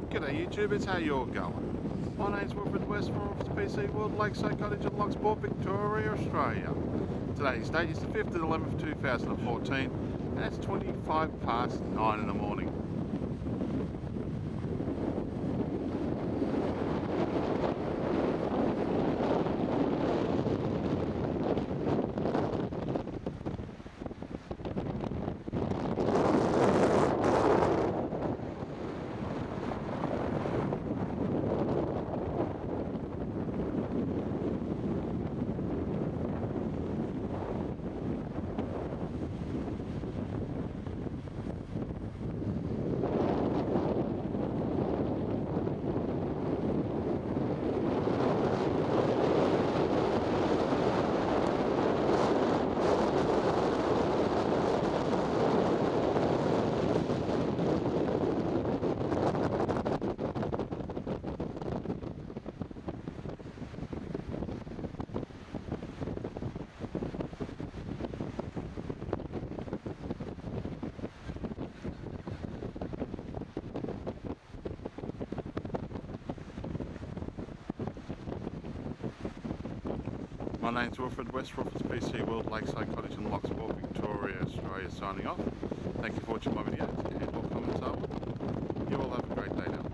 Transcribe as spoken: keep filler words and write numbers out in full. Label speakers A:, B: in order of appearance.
A: G'day YouTube, it's how you're going. My name's Wilfred, West from P C World, Lakeside Cottage in Locksport, Victoria, Australia. Today's date is the fifth of the eleventh two thousand fourteen, and it's twenty-five past nine in the morning. My name's Wilfred, West from P C World, Lakeside Cottage in Locksport, Victoria, Australia, signing off. Thank you for watching my videos and your comments up. You all have a great day now.